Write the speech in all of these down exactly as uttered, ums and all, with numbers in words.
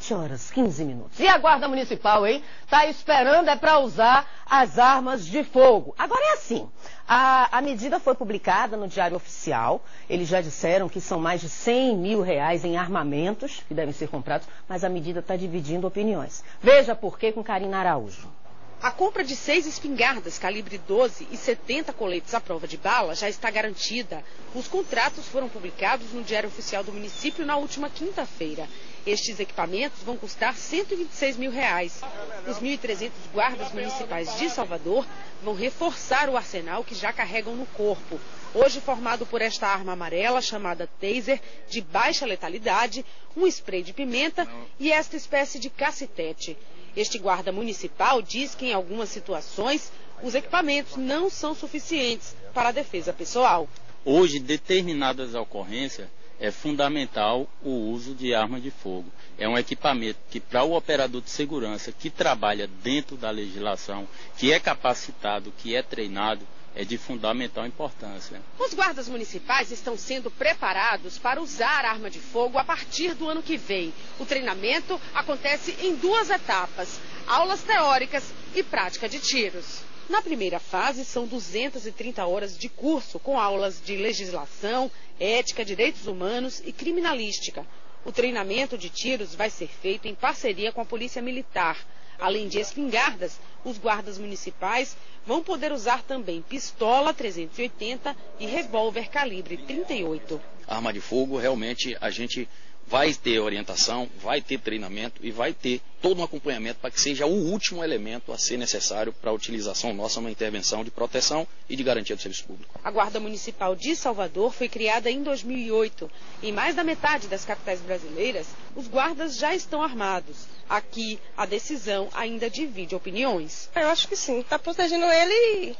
sete horas e quinze minutos. E a Guarda Municipal, hein? Tá esperando é para usar as armas de fogo. Agora é assim, a, a medida foi publicada no Diário Oficial. Eles já disseram que são mais de cem mil reais em armamentos que devem ser comprados, mas a medida está dividindo opiniões. Veja por quê com Karina Araújo. A compra de seis espingardas calibre doze e setenta coletes à prova de bala já está garantida. Os contratos foram publicados no Diário Oficial do município na última quinta-feira. Estes equipamentos vão custar cento e vinte e seis mil reais. Os mil e trezentos guardas municipais de Salvador vão reforçar o arsenal que já carregam no corpo. Hoje formado por esta arma amarela chamada taser, de baixa letalidade, um spray de pimenta e esta espécie de cacetete. Este guarda municipal diz que em algumas situações os equipamentos não são suficientes para a defesa pessoal. Hoje, em determinadas ocorrências, é fundamental o uso de arma de fogo. É um equipamento que, para o operador de segurança que trabalha dentro da legislação, que é capacitado, que é treinado, é de fundamental importância. Os guardas municipais estão sendo preparados para usar arma de fogo a partir do ano que vem. O treinamento acontece em duas etapas, aulas teóricas e prática de tiros. Na primeira fase, são duzentas e trinta horas de curso, com aulas de legislação, ética, direitos humanos e criminalística. O treinamento de tiros vai ser feito em parceria com a Polícia Militar. Além de espingardas, os guardas municipais vão poder usar também pistola trezentos e oitenta e revólver calibre trinta e oito. Arma de fogo, realmente a gente vai ter orientação, vai ter treinamento e vai ter todo um acompanhamento para que seja o último elemento a ser necessário para a utilização nossa numa intervenção de proteção e de garantia do serviço público. A Guarda Municipal de Salvador foi criada em dois mil e oito. Em mais da metade das capitais brasileiras, os guardas já estão armados. Aqui, a decisão ainda divide opiniões. Eu acho que sim. Está protegendo ele e,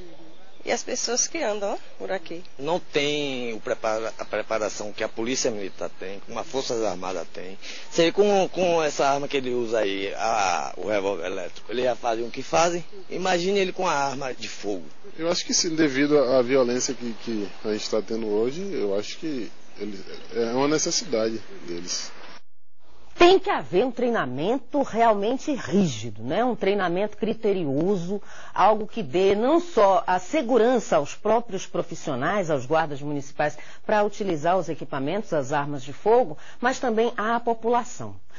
e as pessoas que andam por aqui. Não tem o prepara, a preparação que a Polícia Militar tem, como a Forças Armadas tem. Se ele, com, com essa arma que ele usa aí, a, o revólver elétrico, ele ia fazer o que fazem, imagine ele com a arma de fogo. Eu acho que sim, devido à violência que, que a gente está tendo hoje, eu acho que ele, é uma necessidade deles. Tem que haver um treinamento realmente rígido, né? Um treinamento criterioso, algo que dê não só a segurança aos próprios profissionais, aos guardas municipais, para utilizar os equipamentos, as armas de fogo, mas também à população.